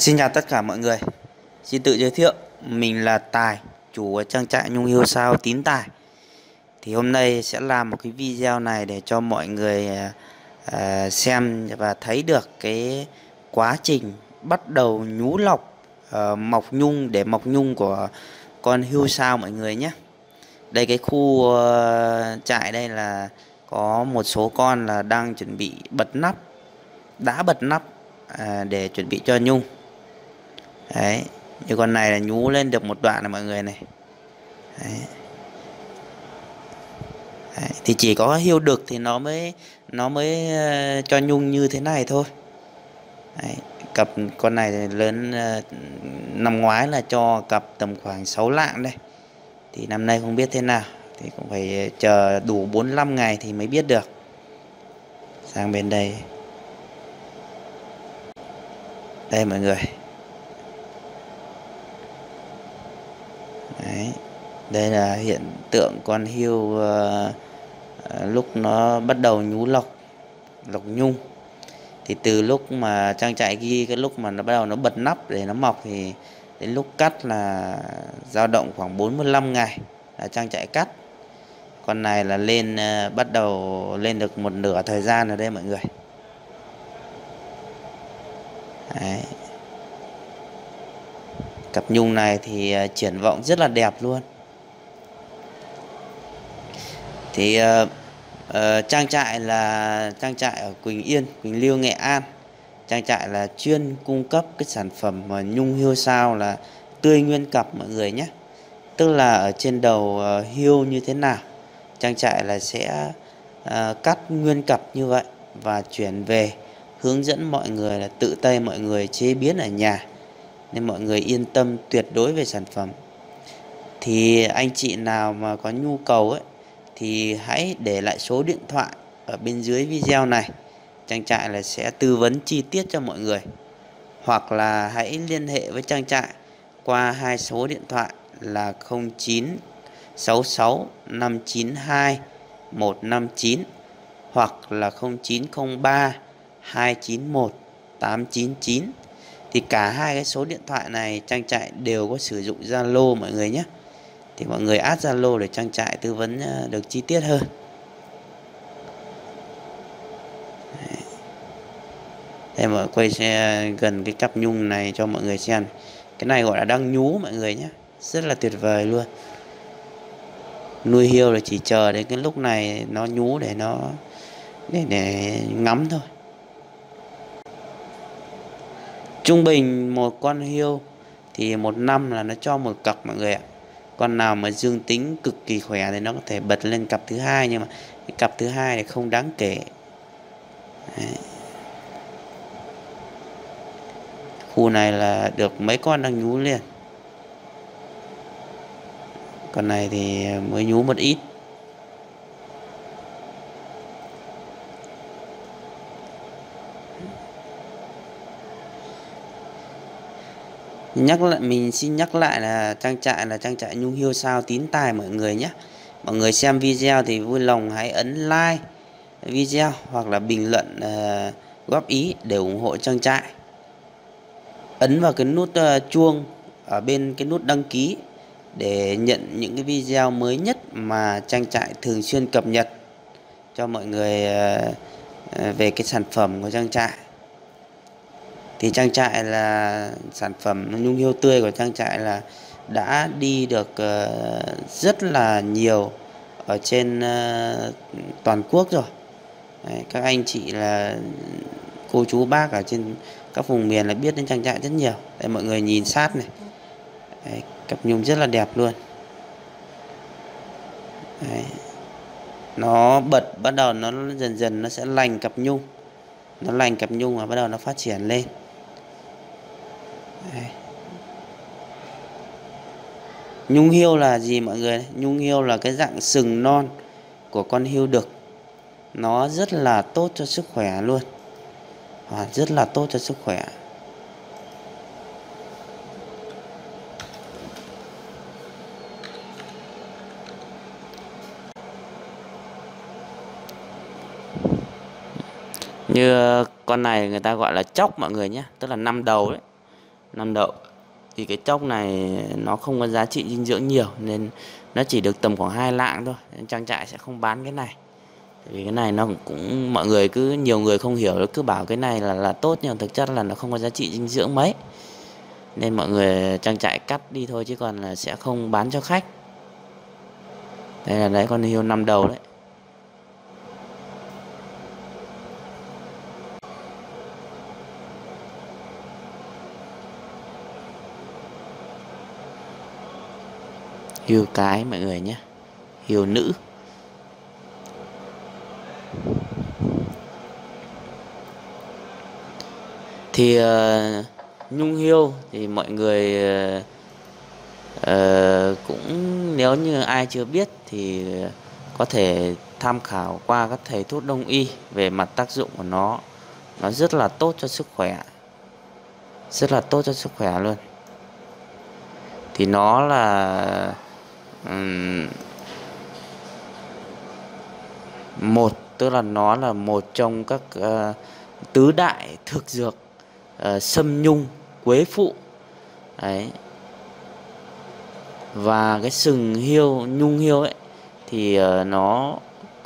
Xin chào tất cả mọi người. Xin tự giới thiệu, mình là Tài, chủ của trang trại Nhung Hiêu Sao Tín Tài. Thì hôm nay sẽ làm một cái video này để cho mọi người xem và thấy được cái quá trình bắt đầu nhú lọc, mọc nhung để mọc nhung của con hươu sao mọi người nhé. Đây cái khu trại đây là có một số con là đang chuẩn bị bật nắp, đã bật nắp để chuẩn bị cho nhung. Đấy, như con này là nhú lên được một đoạn này mọi người này. Đấy. Đấy, thì chỉ có hươu đực thì nó mới cho nhung như thế này thôi. Đấy, cặp con này thì lớn, năm ngoái là cho cặp tầm khoảng 6 lạng đây. Thì năm nay không biết thế nào, thì cũng phải chờ đủ 45 ngày thì mới biết được. Sang bên đây. Đây mọi người. Đấy. Đây là hiện tượng con hươu lúc nó bắt đầu nhú lọc nhung. Thì từ lúc mà trang trại ghi cái lúc mà nó bắt đầu nó bật nắp để nó mọc thì đến lúc cắt là dao động khoảng 45 ngày là trang trại cắt. Con này là lên bắt đầu lên được một nửa thời gian rồi đây mọi người. Đấy. Cặp nhung này thì triển vọng rất là đẹp luôn. Thì trang trại là trang trại ở Quỳnh Yên, Quỳnh Lưu, Nghệ An. Trang trại là chuyên cung cấp cái sản phẩm mà nhung hươu sao là tươi nguyên cặp mọi người nhé. Tức là ở trên đầu hươu như thế nào, trang trại là sẽ cắt nguyên cặp như vậy và chuyển về hướng dẫn mọi người là tự tay mọi người chế biến ở nhà, nên mọi người yên tâm tuyệt đối về sản phẩm. Thì anh chị nào mà có nhu cầu ấy thì hãy để lại số điện thoại ở bên dưới video này, trang trại là sẽ tư vấn chi tiết cho mọi người, hoặc là hãy liên hệ với trang trại qua hai số điện thoại là 0966 592 159 hoặc là 0903 291 899. Thì cả hai cái số điện thoại này trang trại đều có sử dụng Zalo mọi người nhé. Thì mọi người add Zalo để trang trại tư vấn được chi tiết hơn. Đây mà quay xe gần cái cặp nhung này cho mọi người xem. Cái này gọi là đang nhú mọi người nhé. Rất là tuyệt vời luôn. Nuôi hươu là chỉ chờ đến cái lúc này nó nhú để nó để ngắm thôi. Trung bình một con hươu thì một năm là nó cho một cặp mọi người ạ. Con nào mà dương tính cực kỳ khỏe thì nó có thể bật lên cặp thứ hai, nhưng mà cái cặp thứ hai thì không đáng kể. Đấy. Khu này là được mấy con đang nhú liền. Con này thì mới nhú một ít. Mình xin nhắc lại là trang trại Nhung Hiêu Sao Tín Tài mọi người nhé. Mọi người xem video thì vui lòng hãy ấn like video hoặc là bình luận góp ý để ủng hộ trang trại. Ấn vào cái nút chuông ở bên cái nút đăng ký để nhận những cái video mới nhất mà trang trại thường xuyên cập nhật cho mọi người về cái sản phẩm của trang trại. Thì trang trại là sản phẩm nhung hươu tươi của trang trại là đã đi được rất là nhiều ở trên toàn quốc rồi. Đấy, các anh chị là cô chú bác ở trên các vùng miền là biết đến trang trại rất nhiều. Đây mọi người nhìn sát này. Đấy, cặp nhung rất là đẹp luôn. Đấy. Nó bắt đầu nó dần dần nó sẽ lành cặp nhung. Nó lành cặp nhung và bắt đầu nó phát triển lên. Đây. Nhung hươu là gì mọi người? Nhung hươu là cái dạng sừng non của con hươu đực. Nó rất là tốt cho sức khỏe luôn. Rất là tốt cho sức khỏe. Như con này người ta gọi là chóc mọi người nhé, tức là 5 đầu đấy. năm đậu. Thì cái chốc này nó không có giá trị dinh dưỡng nhiều nên nó chỉ được tầm khoảng 2 lạng thôi, nên trang trại sẽ không bán cái này. Vì cái này nó cũng mọi người nhiều người không hiểu, cứ bảo cái này là tốt nhưng thực chất là nó không có giá trị dinh dưỡng mấy, nên mọi người trang trại cắt đi thôi chứ còn là sẽ không bán cho khách. Đây là con hươu 5 đầu đấy. Hươu cái mọi người nhé, hươu nữ. Thì nhung hươu thì mọi người cũng nếu như ai chưa biết thì có thể tham khảo qua các thầy thuốc đông y về mặt tác dụng của nó. Nó rất là tốt cho sức khỏe, rất là tốt cho sức khỏe luôn. Thì nó là tức là nó là một trong các tứ đại thực dược sâm nhung quế phụ đấy. Và cái sừng hươu, nhung hươu ấy thì nó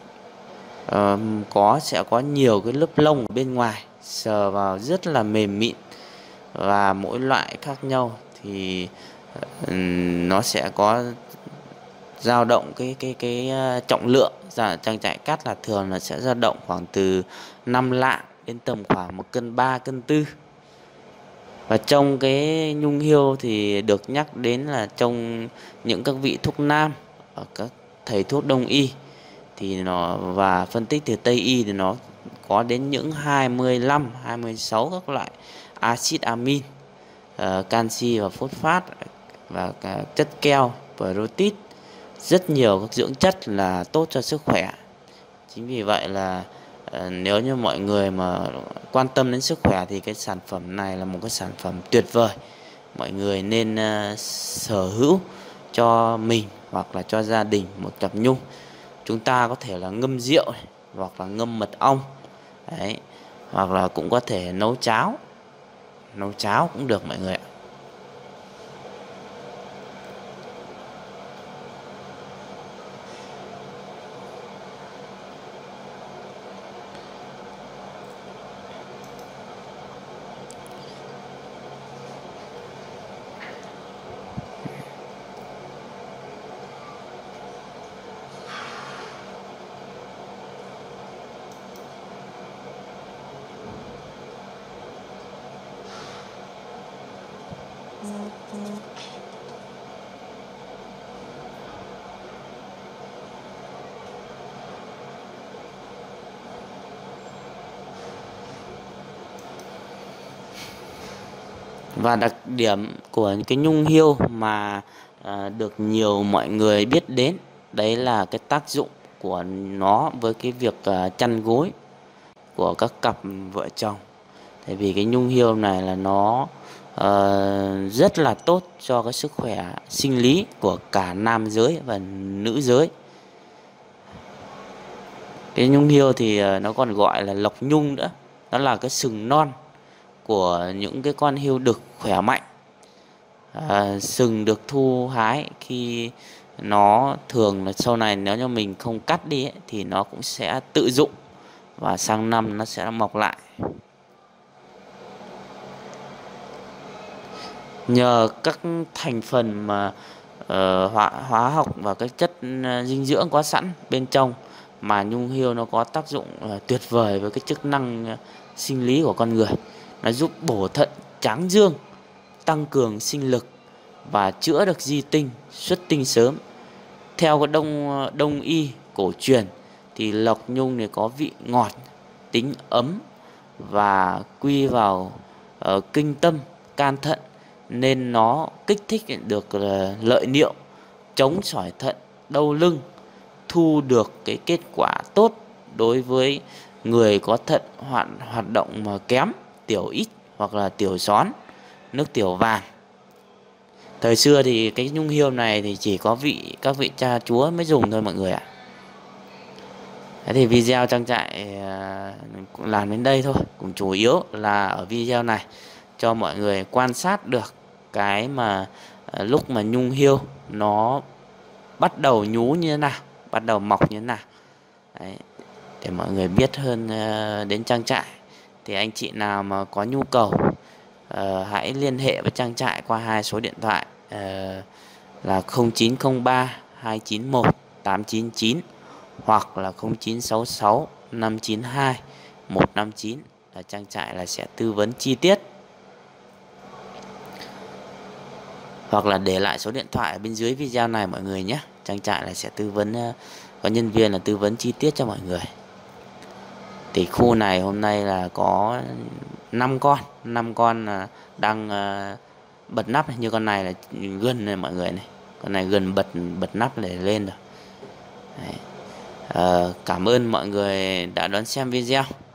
sẽ có nhiều cái lớp lông ở bên ngoài, sờ vào rất là mềm mịn, và mỗi loại khác nhau thì nó sẽ có dao động cái trọng lượng. Trang trại cắt là thường là sẽ dao động khoảng từ 5 lạng đến tầm khoảng 1 cân 3, cân 4. Và trong cái nhung hươu thì được nhắc đến là trong những các vị thuốc nam ở các thầy thuốc đông y thì và phân tích từ Tây y thì nó có đến những 25, 26 các loại axit amin, canxi và phosphat và chất keo, protein, rất nhiều các dưỡng chất là tốt cho sức khỏe. Chính vì vậy là nếu như mọi người mà quan tâm đến sức khỏe thì cái sản phẩm này là một cái sản phẩm tuyệt vời. Mọi người nên sở hữu cho mình hoặc là cho gia đình một cặp nhung. Chúng ta có thể là ngâm rượu hoặc là ngâm mật ong đấy, hoặc là cũng có thể nấu cháo cũng được mọi người ạ. Và đặc điểm của cái nhung hươu mà được nhiều mọi người biết đến đấy là cái tác dụng của nó với cái việc chăn gối của các cặp vợ chồng. Tại vì cái nhung hươu này là nó rất là tốt cho cái sức khỏe sinh lý của cả nam giới và nữ giới. Cái nhung hươu thì nó còn gọi là lộc nhung nữa. Nó là cái sừng non của những cái con hươu đực khỏe mạnh. Sừng được thu hái khi nó thường là sau này nếu như mình không cắt đi ấy, thì nó cũng sẽ tự dụng và sang năm nó sẽ mọc lại. Nhờ các thành phần mà hóa học và các chất dinh dưỡng có sẵn bên trong mà nhung hươu nó có tác dụng tuyệt vời với cái chức năng sinh lý của con người. Nó giúp bổ thận tráng dương, tăng cường sinh lực và chữa được di tinh, xuất tinh sớm. Theo cái đông y cổ truyền thì lộc nhung này có vị ngọt, tính ấm và quy vào kinh tâm, can thận, nên nó kích thích được lợi niệu, chống sỏi thận, đau lưng, thu được cái kết quả tốt đối với người có thận hoạt động mà kém, tiểu ít hoặc là tiểu xón, nước tiểu vàng. Thời xưa thì cái nhung hươu này thì chỉ có các vị cha chúa mới dùng thôi mọi người ạ. Thế thì video trang trại làm đến đây thôi, cũng chủ yếu là ở video này cho mọi người quan sát được cái mà lúc mà nhung hươu nó bắt đầu nhú như thế nào, bắt đầu mọc như thế nào. Đấy, để mọi người biết hơn đến trang trại. Thì anh chị nào mà có nhu cầu hãy liên hệ với trang trại qua 2 số điện thoại là 0903 291 899 hoặc là 0966 592 159, là trang trại là sẽ tư vấn chi tiết, hoặc là để lại số điện thoại ở bên dưới video này mọi người nhé. Trang trại là sẽ tư vấn, có nhân viên là tư vấn chi tiết cho mọi người. Thì khu này hôm nay là có 5 con đang bật nắp này. Như con này là gần này mọi người này, con này gần bật nắp để lên rồi. Đấy. Cảm ơn mọi người đã đón xem video.